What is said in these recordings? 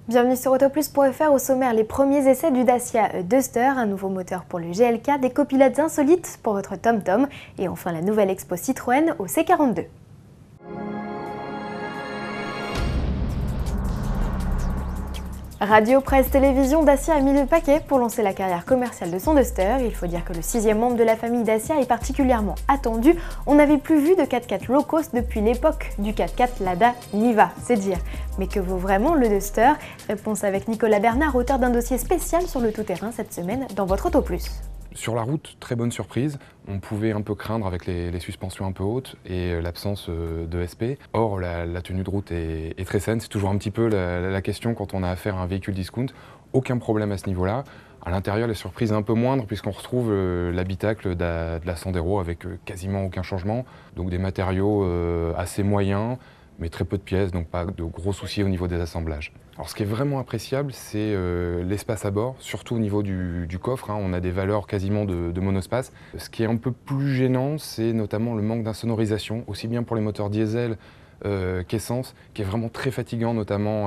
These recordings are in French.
Bienvenue sur Autoplus.fr. Au sommaire, les premiers essais du Dacia Duster, un nouveau moteur pour le GLK, des copilotes insolites pour votre TomTom et enfin la nouvelle expo Citroën au C42. Radio, presse, télévision, Dacia a mis le paquet pour lancer la carrière commerciale de son Duster. Il faut dire que le 6e membre de la famille Dacia est particulièrement attendu. On n'avait plus vu de 4x4 low cost depuis l'époque du 4x4 Lada Niva, c'est dire. Mais que vaut vraiment le Duster? Réponse avec Nicolas Bernard, auteur d'un dossier spécial sur le tout-terrain cette semaine dans votre Autoplus. Sur la route, très bonne surprise. On pouvait un peu craindre avec les suspensions un peu hautes et l'absence de SP. Or, la tenue de route est très saine. C'est toujours un petit peu la question quand on a affaire à un véhicule discount. Aucun problème à ce niveau-là. À l'intérieur, les surprises un peu moindres puisqu'on retrouve l'habitacle de la Sandero avec quasiment aucun changement. Donc des matériaux assez moyens, mais très peu de pièces, donc pas de gros soucis au niveau des assemblages. Alors ce qui est vraiment appréciable, c'est l'espace à bord, surtout au niveau du coffre, hein. On a des valeurs quasiment de monospace. Ce qui est un peu plus gênant, c'est notamment le manque d'insonorisation, aussi bien pour les moteurs diesel qu'essence, qui est vraiment très fatigant, notamment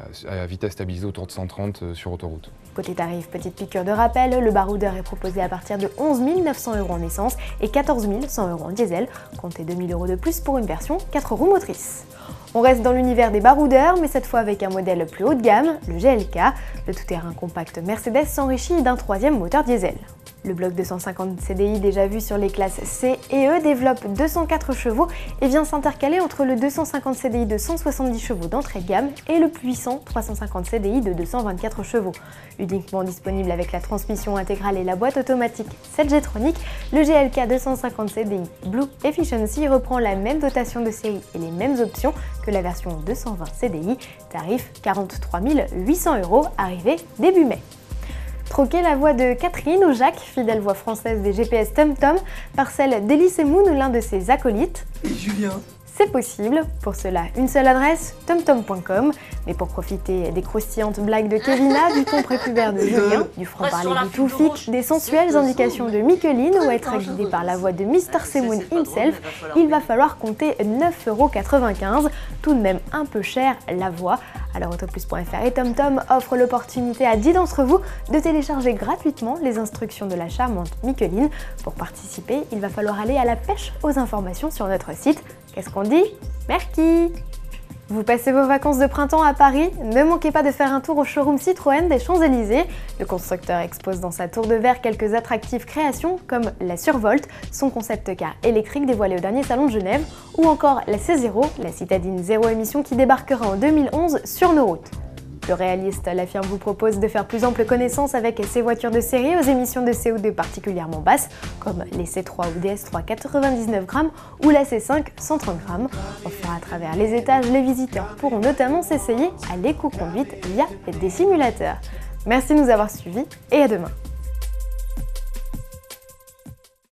à vitesse stabilisée autour de 130 sur autoroute. Côté tarif, petite piqûre de rappel, le baroudeur est proposé à partir de 11 900 € en essence et 14 100 € en diesel. Comptez 2 000 € de plus pour une version 4 roues motrices. On reste dans l'univers des baroudeurs, mais cette fois avec un modèle plus haut de gamme, le GLK. Le tout-terrain compact Mercedes s'enrichit d'un 3e moteur diesel. Le bloc 250 CDI déjà vu sur les classes C et E développe 204 chevaux et vient s'intercaler entre le 250 CDI de 170 chevaux d'entrée de gamme et le puissant 350 CDI de 224 chevaux. Uniquement disponible avec la transmission intégrale et la boîte automatique 7G-Tronic, le GLK 250 CDI Blue Efficiency reprend la même dotation de série et les mêmes options que la version 220 CDI, tarif 43 800 €, arrivé début mai. Troquer la voix de Catherine ou Jacques, fidèle voix française des GPS TomTom, par celle d'Elise Moon ou l'un de ses acolytes. Et Julien. C'est possible, pour cela une seule adresse, tomtom.com, mais pour profiter des croustillantes blagues de Kevina, du ton prépubère de Julien, du franc-parler du Toufik, des sensuelles indications de Micheline ou être guidé par la voix de Mr. Semoun himself, il va falloir compter 9,95 €, tout de même un peu cher la voix. Alors Autoplus.fr et TomTom offrent l'opportunité à 10 d'entre vous de télécharger gratuitement les instructions de la charmante Micheline. Pour participer, il va falloir aller à la pêche aux informations sur notre site. Qu'est-ce qu'on dit? Merci! Vous passez vos vacances de printemps à Paris? Ne manquez pas de faire un tour au showroom Citroën des Champs-Élysées. Le constructeur expose dans sa tour de verre quelques attractives créations comme la Survolt, son concept car électrique dévoilé au dernier salon de Genève, ou encore la C0, la citadine zéro émission qui débarquera en 2011 sur nos routes. Le réaliste La Firme vous propose de faire plus ample connaissance avec ses voitures de série aux émissions de CO2 particulièrement basses, comme les C3 ou DS3 99 grammes ou la C5 130 grammes. Enfin, à travers les étages, les visiteurs pourront notamment s'essayer à l'éco-conduite via des simulateurs. Merci de nous avoir suivis et à demain.